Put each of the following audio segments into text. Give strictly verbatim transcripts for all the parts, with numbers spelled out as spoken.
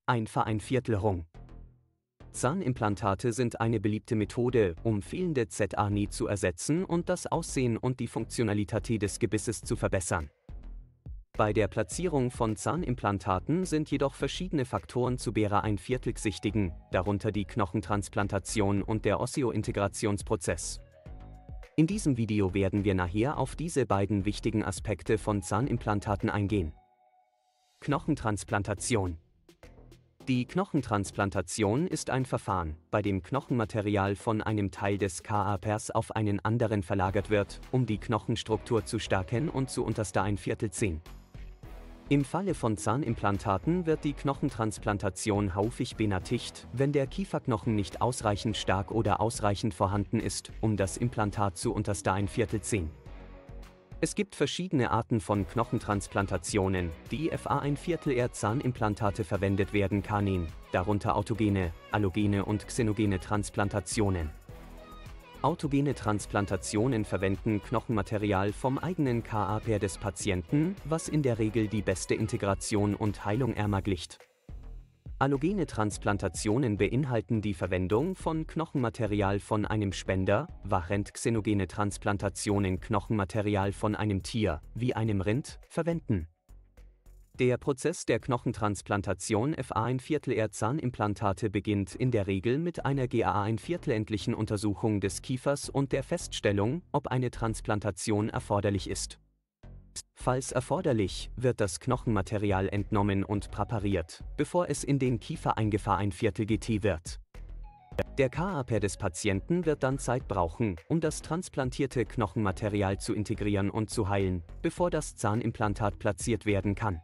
Einvereinviertelung. Zahnimplantate sind eine beliebte Methode, um fehlende Z A N I zu ersetzen und das Aussehen und die Funktionalität des Gebisses zu verbessern. Bei der Platzierung von Zahnimplantaten sind jedoch verschiedene Faktoren zu berücksichtigen, darunter die Knochentransplantation und der Osseointegrationsprozess. In diesem Video werden wir nachher auf diese beiden wichtigen Aspekte von Zahnimplantaten eingehen. Knochentransplantation. Die Knochentransplantation ist ein Verfahren, bei dem Knochenmaterial von einem Teil des Körpers auf einen anderen verlagert wird, um die Knochenstruktur zu stärken und zu unterstützen. Im Falle von Zahnimplantaten wird die Knochentransplantation häufig benötigt, wenn der Kieferknochen nicht ausreichend stark oder ausreichend vorhanden ist, um das Implantat zu unterstützen. Es gibt verschiedene Arten von Knochentransplantationen, die für ein Viertel Zahnimplantate verwendet werden können, darunter autogene, allogene und xenogene Transplantationen. Autogene Transplantationen verwenden Knochenmaterial vom eigenen Körper des Patienten, was in der Regel die beste Integration und Heilung ermöglicht. Allogene Transplantationen beinhalten die Verwendung von Knochenmaterial von einem Spender, während xenogene Transplantationen Knochenmaterial von einem Tier, wie einem Rind, verwenden. Der Prozess der Knochentransplantation für ein Viertel Zahnimplantate beginnt in der Regel mit einer ein-Viertel-endlichen Untersuchung des Kiefers und der Feststellung, ob eine Transplantation erforderlich ist. Falls erforderlich, wird das Knochenmaterial entnommen und präpariert, bevor es in den Kiefer eingefahren wird. Der Körper des Patienten wird dann Zeit brauchen, um das transplantierte Knochenmaterial zu integrieren und zu heilen, bevor das Zahnimplantat platziert werden kann.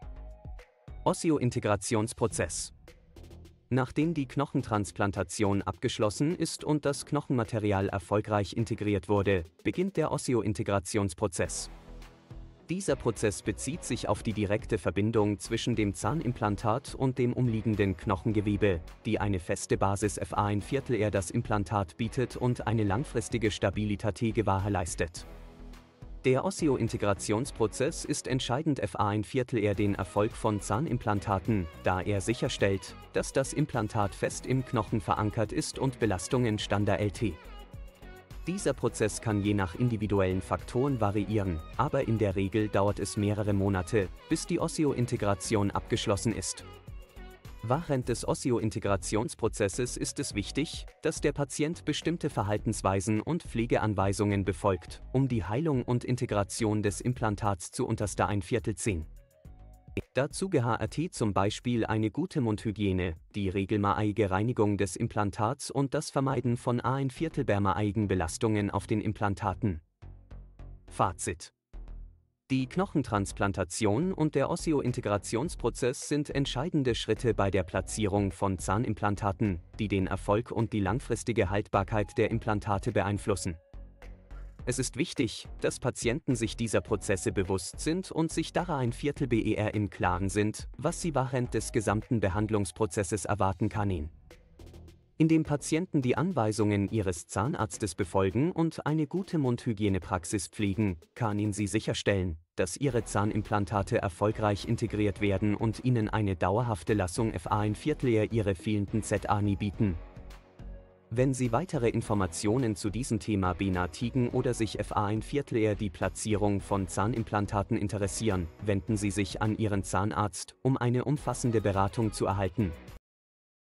Osseointegrationsprozess. Nachdem die Knochentransplantation abgeschlossen ist und das Knochenmaterial erfolgreich integriert wurde, beginnt der Osseointegrationsprozess. Dieser Prozess bezieht sich auf die direkte Verbindung zwischen dem Zahnimplantat und dem umliegenden Knochengewebe, die eine feste Basis für ein Viertel das Implantat bietet und eine langfristige Stabilität gewährleistet. Der Osseointegrationsprozess ist entscheidend für ein Viertel den Erfolg von Zahnimplantaten, da er sicherstellt, dass das Implantat fest im Knochen verankert ist und Belastungen standhält. Dieser Prozess kann je nach individuellen Faktoren variieren, aber in der Regel dauert es mehrere Monate, bis die Osseointegration abgeschlossen ist. Während des Osseointegrationsprozesses ist es wichtig, dass der Patient bestimmte Verhaltensweisen und Pflegeanweisungen befolgt, um die Heilung und Integration des Implantats zu unterstützen. Dazu gehört zum Beispiel eine gute Mundhygiene, die regelmäßige Reinigung des Implantats und das Vermeiden von ein Viertel Belastungen auf den Implantaten. Fazit: Die Knochentransplantation und der Osseointegrationsprozess sind entscheidende Schritte bei der Platzierung von Zahnimplantaten, die den Erfolg und die langfristige Haltbarkeit der Implantate beeinflussen. Es ist wichtig, dass Patienten sich dieser Prozesse bewusst sind und sich daran ein Viertel BER im Klaren sind, was sie während des gesamten Behandlungsprozesses erwarten können. Indem Patienten die Anweisungen ihres Zahnarztes befolgen und eine gute Mundhygienepraxis pflegen, können sie sicherstellen, dass ihre Zahnimplantate erfolgreich integriert werden und ihnen eine dauerhafte Lassung für ein Viertel ihrer fehlenden Z A N I bieten. Wenn Sie weitere Informationen zu diesem Thema benötigen oder sich für ein Viertel die Platzierung von Zahnimplantaten interessieren, wenden Sie sich an Ihren Zahnarzt, um eine umfassende Beratung zu erhalten.